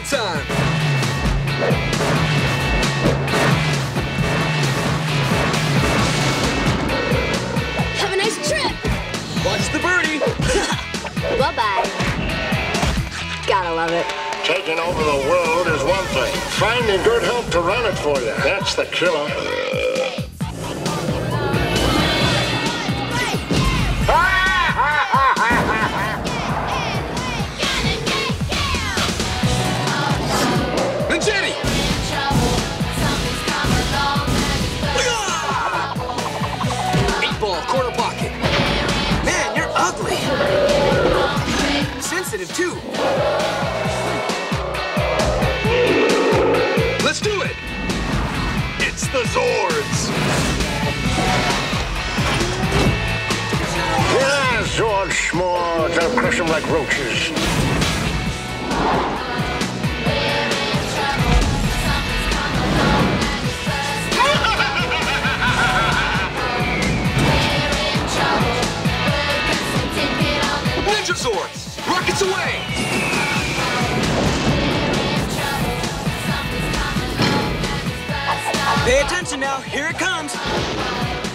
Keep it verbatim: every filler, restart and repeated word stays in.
time. Have a nice trip. Watch the birdie. Bye-bye. Gotta love it. Taking over the world is one thing. Finding good help to run it for you, that's the killer. And Jenny! Eight ball, corner pocket. Man, you're ugly. Sensitive, too. Let's do it! It's the Zords! Yeah, Zord Schmords, I'll crush them like roaches. Ninja Zords! Rockets away! Pay attention now. Here it comes.